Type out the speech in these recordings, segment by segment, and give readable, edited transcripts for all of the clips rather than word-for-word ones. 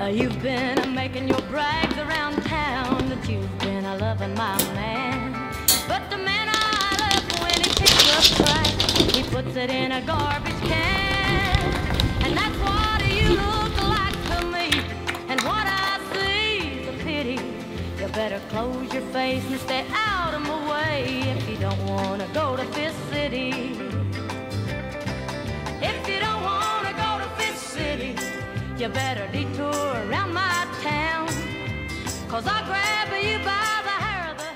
You've been making your brags around town that you've been loving my man. But the man I love, when he picks up trash, he puts it in a garbage can. And that's what you look like to me. And what I see is a pity. You better close your face and stay out of my way if you don't want to go to Fifth City. If you don't want to go to Fifth City, you better detour around my town, 'cause I'll grab you by the hair of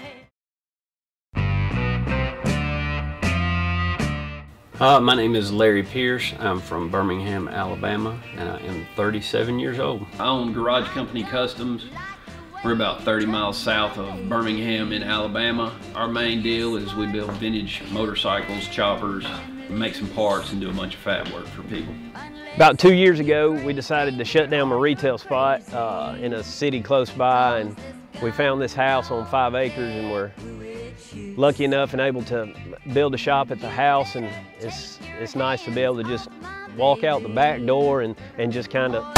the head. My name is Larry Pierce. I'm from Birmingham, Alabama, and I am 37 years old. I own Garage Company Customs. We're about 30 miles south of Birmingham in Alabama. Our main deal is we build vintage motorcycles, choppers, make some parts, and do a bunch of fab work for people. About 2 years ago, we decided to shut down my retail spot in a city close by, and we found this house on 5 acres, and we're lucky enough and able to build a shop at the house, and it's nice to be able to just walk out the back door and just kind of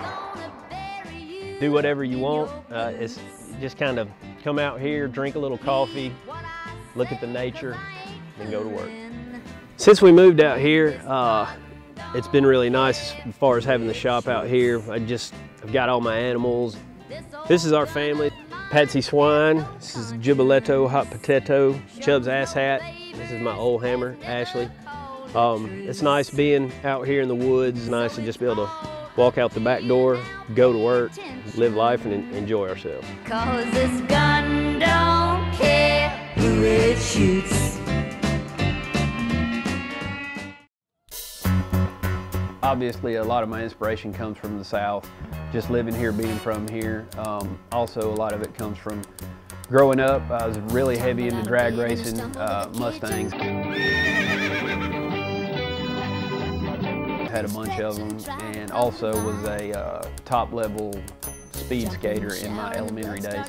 do whatever you want. It's just kind of come out here, drink a little coffee, look at the nature, and go to work. Since we moved out here, it's been really nice as far as having the shop out here. I've got all my animals. This is our family. Patsy Swine, this is Gibiletto Hot Potato, Chubb's Ass Hat. This is my old hammer, Ashley. It's nice being out here in the woods. It's nice to just be able to walk out the back door, go to work, live life, and enjoy ourselves. 'Cause this gun don't care who it shoots. Obviously, a lot of my inspiration comes from the South, just living here, being from here. Also, a lot of it comes from growing up. I was really heavy into drag racing, Mustangs. Had a bunch of them, and also was a top-level speed skater in my elementary days.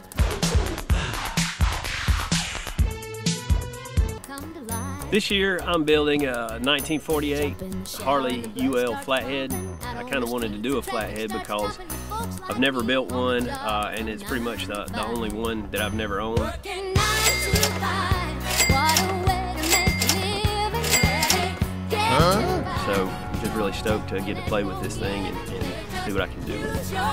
This year I'm building a 1948 Harley UL flathead. I kind of wanted to do a flathead because I've never built one, and it's pretty much the only one that I've never owned. So I'm just really stoked to get to play with this thing and see what I can do with it.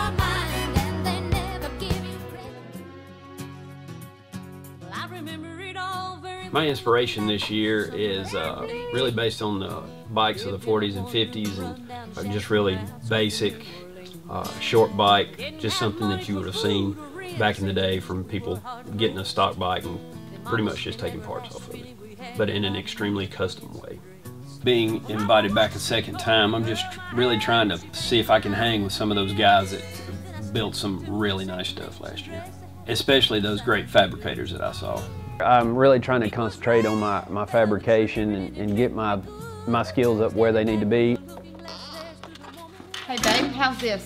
My inspiration this year is really based on the bikes of the 40s and 50s, and just really basic, short bike, just something that you would have seen back in the day from people getting a stock bike and pretty much just taking parts off of it, but in an extremely custom way. Being invited back a second time, I'm just really trying to see if I can hang with some of those guys that built some really nice stuff last year, especially those great fabricators that I saw. I'm really trying to concentrate on my fabrication and get my skills up where they need to be. Hey Dave, how's this?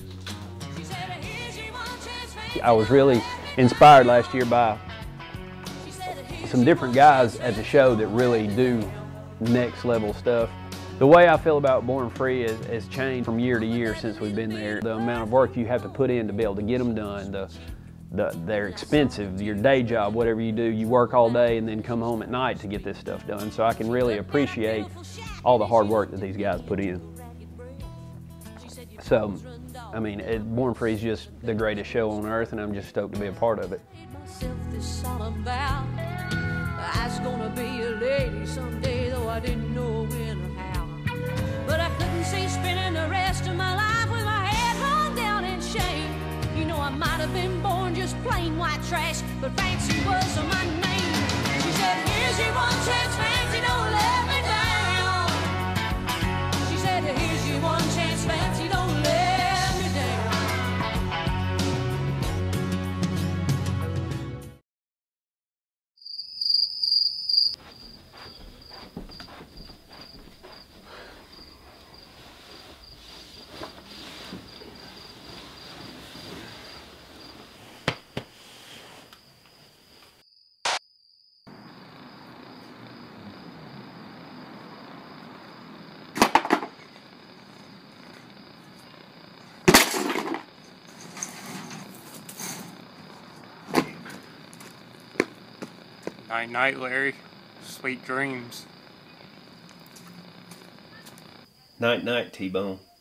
I was really inspired last year by some different guys at the show that really do next level stuff. The way I feel about Born Free has changed from year to year since we've been there. The amount of work you have to put in to be able to get them done, they're expensive. Your day job, whatever you do, you work all day and then come home at night to get this stuff done. So I can really appreciate all the hard work that these guys put in. So, I mean, Born Free is just the greatest show on earth, and I'm just stoked to be a part of it. I was gonna be a lady someday, though I didn't know when or how. But I couldn't see spending the rest of my life with my head hung down in shame. You know, I might have been born just plain white trash, but Fancy was my name. She said, here's your one chance, Fancy, don't let me down. She said, here's your one chance, Fancy, don't let me down. Night, night, Larry. Sweet dreams. Night, night, T-Bone.